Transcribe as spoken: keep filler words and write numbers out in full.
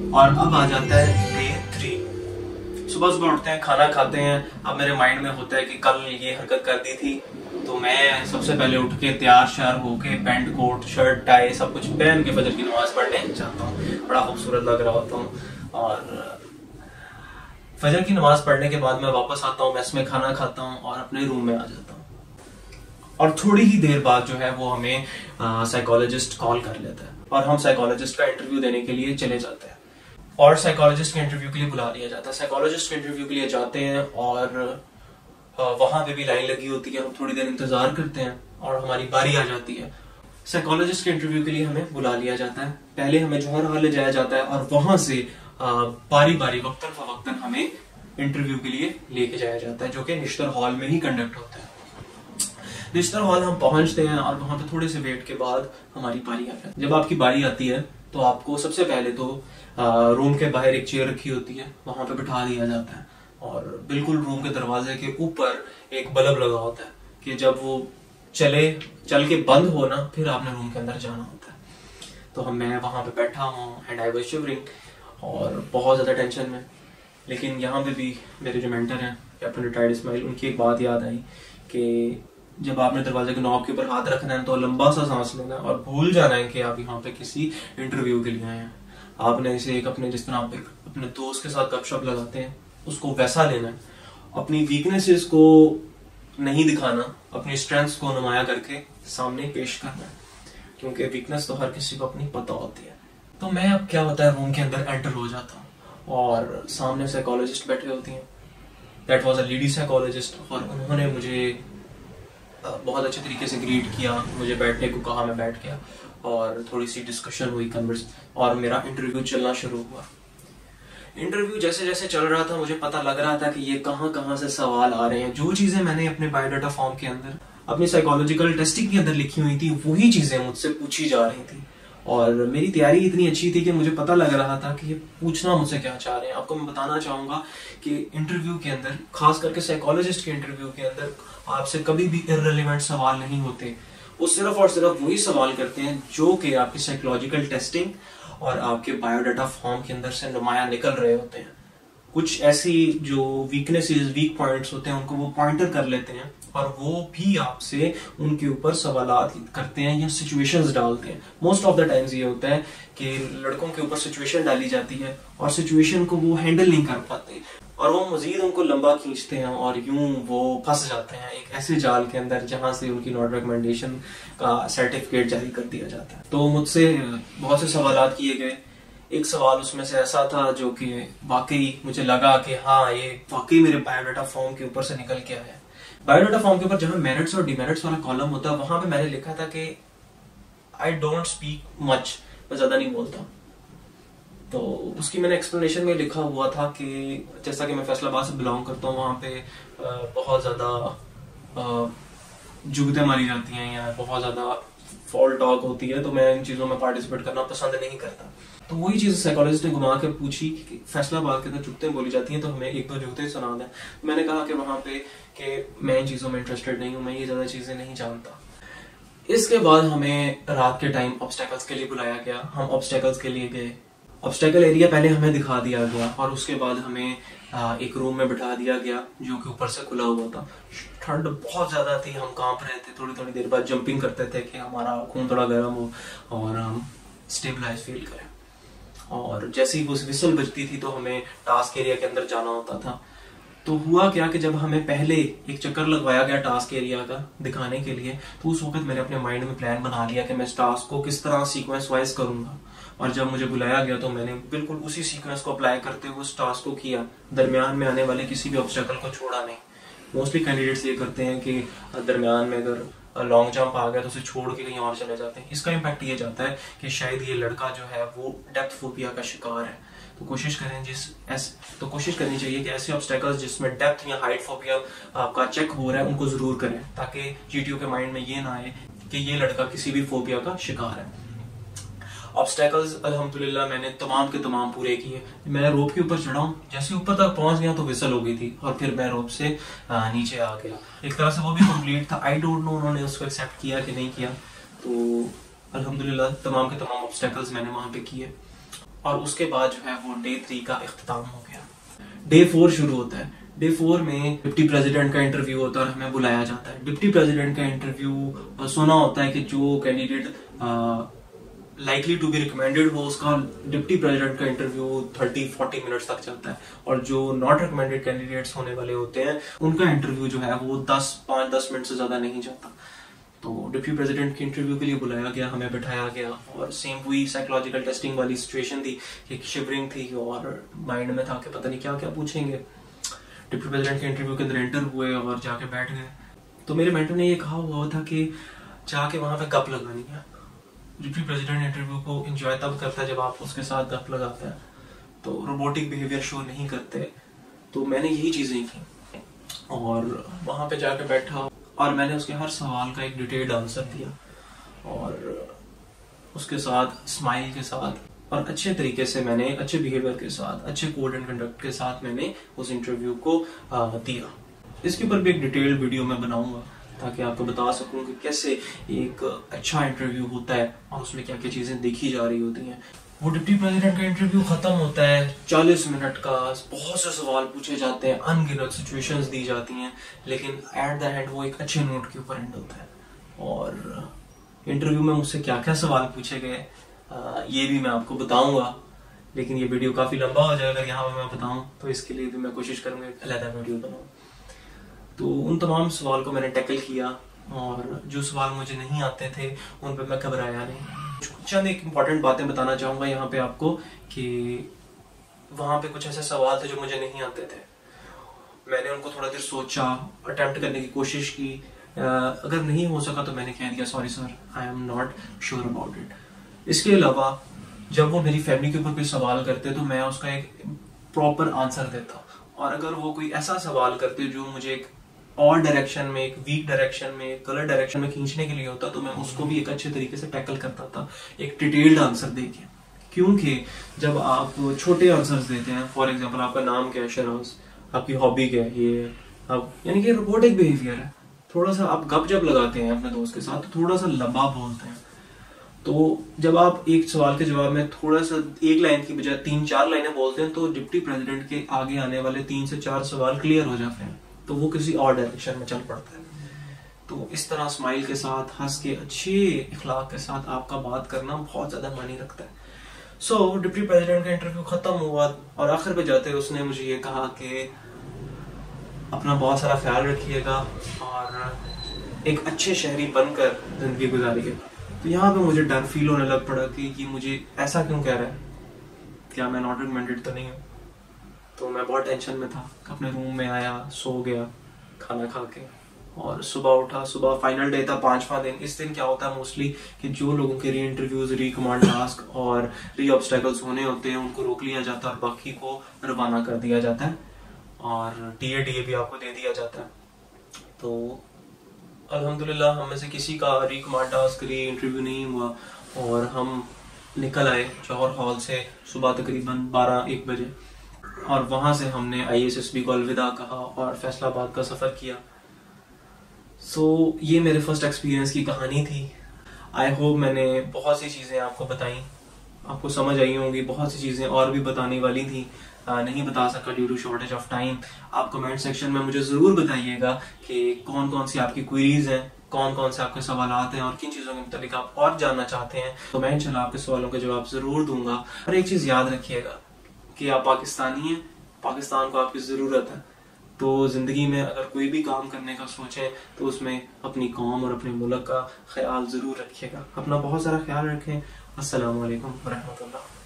और अब आ जाता है डे थ्री। सुबह सुबह उठते हैं, खाना खाते हैं। अब मेरे माइंड में होता है कि कल ये हरकत कर दी थी, तो मैं सबसे पहले उठ के तैयार श्यार होके पैंट कोट शर्ट टाई सब कुछ पहन के फजर की नमाज पढ़ने जाता हूँ। बड़ा खूबसूरत लग रहा होता हूँ और फजर की नमाज पढ़ने के बाद मैं वापस आता हूँ, मेस में खाना खाता हूँ और अपने रूम में आ जाता हूँ। और थोड़ी ही देर बाद जो है वो हमें साइकोलॉजिस्ट कॉल कर लेता है और हम साइकोलॉजिस्ट का इंटरव्यू देने के लिए चले जाते हैं और साइकोलॉजिस्ट के इंटरव्यू के लिए बुला लिया जाता है। साइकोलॉजिस्ट के इंटरव्यू के लिए जाते हैं और वहां पे भी लाइन लगी होती है। हम थोड़ी देर इंतजार करते हैं और हमारी बारी आ जाती है। साइकोलॉजिस्ट के इंटरव्यू के लिए हमें बुला लिया जाता है। पहले हमें जौहर हॉल ले जाया जाता है और वहां से बारी बारी वक्तन फवक्तन हमें इंटरव्यू के लिए लेके जाया जाता है, जो कि निश्तर हॉल में ही कंडक्ट होता है। निश्तर हॉल हम पहुंचते हैं और वहां पे थोड़े से वेट के बाद हमारी बारी आ जाती है। जब आपकी बारी आती है तो आपको सबसे पहले तो रूम के बाहर एक चेयर रखी होती है, वहां पे बिठा दिया जाता है और बिल्कुल रूम के दरवाजे के ऊपर एक बल्ब लगा होता है कि जब वो चले चल के बंद हो ना, फिर आपने रूम के अंदर जाना होता है। तो हम मैं वहां पे बैठा हूँ एंड आई वाज शिवरिंग और बहुत ज्यादा टेंशन में। लेकिन यहाँ पे भी मेरे जो मेंटर हैं कैप्टन रिटायर्ड इस्माइल, उनकी एक बात याद आई कि जब आपने दरवाजे के नॉब के ऊपर हाथ रखना है तो लंबा सा सांस लेना है और भूल जाना है कि आप यहाँ पे किसी इंटरव्यू के लिए आए हैं। आपने इसे एक अपने जिस तरह आप अपने दोस्त के साथ गपशप लगाते हैं उसको वैसा लेना है। अपनी वीकनेसेस को नहीं दिखाना, अपनी स्ट्रेंथ्स को नुमाया करके सामने पेश करना है, क्योंकि वीकनेस तो हर किसी को अपनी पता होती है। तो मैं अब क्या होता है रूम के अंदर एंटर हो जाता हूँ और सामने साइकोलॉजिस्ट बैठे होती हैं। That was a lady psychologist और उन्होंने मुझे बहुत अच्छे तरीके से ग्रीट किया, मुझे बैठने को कहा, मैं बैठ गया और थोड़ी सी डिस्कशन हुई, कन्वर्स और मेरा इंटरव्यू चलना शुरू हुआ। इंटरव्यू जैसे जैसे चल रहा था मुझे पता लग रहा था कि ये कहाँ कहाँ से सवाल आ रहे हैं। जो चीजें मैंने अपने बायोडाटा फॉर्म के अंदर अपनी साइकोलॉजिकल टेस्टिंग के अंदर लिखी हुई थी वही चीजें मुझसे पूछी जा रही थी और मेरी तैयारी इतनी अच्छी थी कि मुझे पता लग रहा था कि ये पूछना मुझसे क्या चाह रहे हैं। आपको मैं बताना चाहूंगा कि इंटरव्यू के अंदर, खास करके साइकोलॉजिस्ट के इंटरव्यू के अंदर, आपसे कभी भी इररिलेवेंट सवाल नहीं होते। वो सिर्फ और सिर्फ वही सवाल करते हैं जो कि आपकी साइकोलॉजिकल टेस्टिंग और आपके बायोडाटा फॉर्म के अंदर से नुमाया निकल रहे होते हैं। कुछ ऐसी जो वीकनेसेस, वीक पॉइंट्स होते हैं उनको वो पॉइंटर कर लेते हैं और वो भी आपसे उनके ऊपर सवालात करते हैं या सिचुएशंस डालते हैं। मोस्ट ऑफ द टाइम्स ये होता है कि लड़कों के ऊपर सिचुएशन डाली जाती है और सिचुएशन को वो हैंडल नहीं कर पाते और वो मजीद उनको लंबा खींचते हैं और यूं वो फंस जाते हैं एक ऐसे जाल के अंदर जहां से उनकी नॉट रिकमेंडेशन का सर्टिफिकेट जारी कर दिया जाता है। तो मुझसे बहुत से सवालात किए गए। एक सवाल उसमें से ऐसा था जो कि वाकई मुझे लगा कि हाँ ये वाकई मेरे बायोडाटा फॉर्म के ऊपर से निकल के आया। बायोडाटा फॉर्म के ऊपर जहां मेरिट्स और डिमेरिट्स वाला कॉलम होता है वहां पे मैंने लिखा था कि आई डोंट स्पीक मच, मैं ज्यादा नहीं बोलता। तो उसकी मैंने एक्सप्लेनेशन में लिखा हुआ था कि जैसा कि मैं फैसलाबाद से बिलोंग करता हूँ, वहाँ पे बहुत ज्यादा जुगतें मारी जाती हैं या बहुत ज्यादा फॉल टॉक होती है, तो मैं इन चीजों में पार्टिसिपेट करना पसंद नहीं करता। तो वही चीज साइकोलॉजिस्ट ने घुमा के पूछी कि फैसलाबाद के अंदर जुगतें बोली जाती हैं तो हमें एक दो जुगतें सुना दें। मैंने कहा कि वहां पे कि मैं इन चीजों में इंटरेस्टेड नहीं हूँ, मैं ये ज्यादा चीजें नहीं जानता। इसके बाद हमें रात के टाइम ऑब्स्टेकल्स के लिए बुलाया गया। हम ऑब्स्टेकल्स के लिए गए। ऑब्स्टेकल एरिया पहले हमें दिखा दिया गया और उसके बाद हमें एक रूम में बिठा दिया गया जो कि ऊपर से खुला हुआ था। ठंड बहुत ज्यादा थी, हम कांप रहे थे। थोड़ी थोड़ी देर बाद जंपिंग करते थे कि हमारा खून थोड़ा गर्म हो और हम स्टेबलाइज फील करें। और जैसे ही वो विसल बजती थी तो हमें टास्क एरिया के अंदर जाना होता था। तो हुआ क्या कि जब हमें पहले एक चक्कर लगवाया गया टास्क एरिया का दिखाने के लिए, तो उस वक्त मैंने अपने माइंड में प्लान बना लिया कि मैं इस टास्क को किस तरह सीक्वेंस वाइज करूंगा। और जब मुझे बुलाया गया तो मैंने बिल्कुल उसी सीक्वेंस को अप्लाई करते हुए उस टास्क को किया। दरमियान में आने वाले किसी भी ऑब्स्टेकल को छोड़ा नहीं। मोस्टली कैंडिडेट्स ये करते हैं कि दरमियान में अगर लॉन्ग जंप आ गया तो उसे छोड़ के कहीं और चले जाते हैं। इसका इम्पैक्ट ये जाता है कि शायद ये लड़का जो है वो डेप्थ फोबिया का शिकार है। तो कोशिश करें जिस ऐस तो कोशिश करनी चाहिए कि ऐसे ऑब्स्टेकल्स जिसमें डेप्थ या हाइट फोबिया आपका चेक हो रहा है उनको जरूर करें, ताकि जीटीओ के माइंड में ये ना आए कि ये लड़का किसी भी फोबिया का शिकार है। ऑब्स्टेकल्स अल्हम्दुलिल्लाह मैंने तमाम के तमाम पूरे किए। मैं रोप के ऊपर चढ़ा हूँ, जैसे ऊपर तक पहुंच गया तो विसल हो गई थी और फिर मैं रोप से नीचे आ गया। एक तरह से वो भी कंप्लीट था। आई डोंट नो उन्होंने उसको एक्सेप्ट किया कि नहीं किया। तो अल्हम्दुलिल्लाह तमाम के तमाम ऑब्स्टेकल्स मैंने वहां पे किए और उसके बाद जो है वो डे थ्री का इख्तिताम हो गया। डे फोर शुरू होता है। डे फोर में डिप्टी प्रेसिडेंट का इंटरव्यू होता है और हमें बुलाया जाता है। डिप्टी प्रेसिडेंट का इंटरव्यू सुना होता है कि जो candidate likely to be recommended हो उसका डिप्टी प्रेसिडेंट का इंटरव्यू थर्टी फोर्टी मिनट्स तक चलता है, और जो नॉट रिकमेंडेड कैंडिडेट्स होने वाले होते हैं उनका इंटरव्यू जो है वो दस पाँच दस मिनट से ज्यादा नहीं जाता। तो डिप्टी प्रेसिडेंट के इंटरव्यू के लिए बुलाया गया, हमें बिठाया गया और सेम वही साइकोलॉजिकल टेस्टिंग वाली सिचुएशन थी कि शिवरिंग थी और माइंड में था कि पता नहीं क्या क्या पूछेंगे। डिप्टी प्रेसिडेंट के इंटरव्यू के अंदर एंटर हुए और जाके बैठ गए। तो मेरे मेंटर ने ये कहा हुआ था कि जाके वहां पे गप लगानी है। डिप्टी प्रेसिडेंट इंटरव्यू को एंजॉय तब करता है जब आप उसके साथ गप लगाते हैं, तो रोबोटिक बिहेवियर शो नहीं करते। तो मैंने यही चीजें की और वहां पे जाके बैठा और मैंने उसके हर सवाल का एक डिटेल्ड आंसर दिया और उसके साथ स्माइल के साथ और अच्छे तरीके से मैंने अच्छे बिहेवियर के साथ अच्छे कोड एंड कंडक्ट के साथ मैंने उस इंटरव्यू को दिया। इसके ऊपर भी एक डिटेल्ड वीडियो मैं बनाऊंगा ताकि आपको बता सकूं कि कैसे एक अच्छा इंटरव्यू होता है और उसमें क्या क्या चीजें देखी जा रही होती हैं। वो डिप्टी प्रेसिडेंट का इंटरव्यू खत्म होता है, चालीस मिनट का, बहुत से सवाल पूछे जाते हैं, अनगिनत सिचुएशंस दी जाती हैं, लेकिन एट द एंड वो एक अच्छे नोट के ऊपर एंड होता है। और इंटरव्यू में मुझसे क्या क्या सवाल पूछे गए ये भी मैं आपको बताऊंगा, लेकिन ये वीडियो काफी लंबा हो जाएगा अगर यहाँ पर मैं बताऊं, तो इसके लिए भी मैं कोशिश करूंगा एक अलग वीडियो बनाऊं। तो उन तमाम सवाल को मैंने टैकल किया और जो सवाल मुझे नहीं आते थे उन पे मैं घबराया नहीं। चंद एक इम्पॉर्टेंट बातें बताना चाहूंगा यहाँ पे आपको कि वहां पे कुछ ऐसे सवाल थे जो मुझे नहीं आते थे। मैंने उनको थोड़ा देर सोचा, अटेम्प्ट करने की कोशिश की, अगर नहीं हो सका तो मैंने कह दिया sorry sir, I am not sure about it. इसके अलावा जब वो मेरी फैमिली के ऊपर कोई सवाल करते तो मैं उसका एक प्रॉपर आंसर देता, और अगर वो कोई ऐसा सवाल करते जो मुझे एक और डायरेक्शन में, एक वीक डायरेक्शन में, एक गलत डायरेक्शन में खींचने के लिए होता तो मैं उसको भी एक अच्छे तरीके से टैकल करता था, एक डिटेल्ड आंसर देके। क्योंकि जब आप छोटे आंसर्स देते हैं, फॉर एग्जांपल आपका नाम क्या है शराज, आपकी हॉबी क्या है, ये आप यानी कि रोबोटिक बिहेवियर है। थोड़ा सा आप गप जब लगाते हैं अपने दोस्त के साथ तो थोड़ा सा लंबा बोलते हैं। तो जब आप एक सवाल के जवाब में थोड़ा सा एक लाइन की बजाय तीन चार लाइनें बोलते हैं तो डिप्टी प्रेसिडेंट के आगे आने वाले तीन से चार सवाल क्लियर हो जाते हैं, तो वो किसी और डायरेक्शन में चल पड़ता है। तो इस तरह स्माइल के साथ, हंस के, अच्छे इखलाक के साथ आपका बात करना बहुत ज्यादा मायने रखता है। सो so, डिप्टी प्रेसिडेंट का इंटरव्यू खत्म हुआ और आखिर पे जाते उसने मुझे ये कहा कि अपना बहुत सारा ख्याल रखिएगा और एक अच्छे शहरी बनकर जिंदगी गुजारिएगा। तो यहाँ पे मुझे डर फील होने लग पड़ा कि ये मुझे ऐसा क्यों कह रहा है, क्या मैं नॉट रिकमेंडेड तो नहीं हूँ। तो मैं बहुत टेंशन में था। अपने रूम में आया, सो गया खाना खा के, और सुबह उठा। सुबह फाइनल डे था, पांचवा दिन। इस दिन क्या होता है मोस्टली कि जो लोगों के री इंटरव्यूज, री कमांड टास्क और री ऑब्स्टेकल्स होने होते हैं उनको रोक लिया जाता है और बाकी को रवाना कर दिया जाता है और टी ए डी ए भी आपको दे दिया जाता है। तो अल्हम्दुलिल्लाह हम में से किसी का री कमांड टास्क, री इंटरव्यू नहीं हुआ और हम निकल आए जौहर हॉल से सुबह तकरीबन बारह एक बजे, और वहां से हमने आई एस एस बी को अलविदा कहा और फैसलाबाद का सफर किया। सो so, ये मेरे फर्स्ट एक्सपीरियंस की कहानी थी। आई होप मैंने बहुत सी चीजें आपको बताई, आपको समझ आई होंगी। बहुत सी चीजें और भी बताने वाली थी, आ, नहीं बता सका due to shortage of time. आप कमेंट सेक्शन में मुझे जरूर बताइएगा कि कौन कौन सी आपकी क्वेरीज हैं, कौन कौन से आपके सवाल हैं और किन चीजों के मुताबिक आप और जानना चाहते हैं। तो मैं इंशाल्लाह आपके सवालों के जवाब जरूर दूंगा। और एक चीज याद रखिएगा कि आप पाकिस्तानी हैं, पाकिस्तान को आपकी जरूरत है। तो जिंदगी में अगर कोई भी काम करने का सोचें तो उसमें अपनी कौम और अपने मुल्क का ख्याल जरूर रखिएगा। अपना बहुत सारा ख्याल रखें। अस्सलाम वालेकुम व रहमतुल्लाह।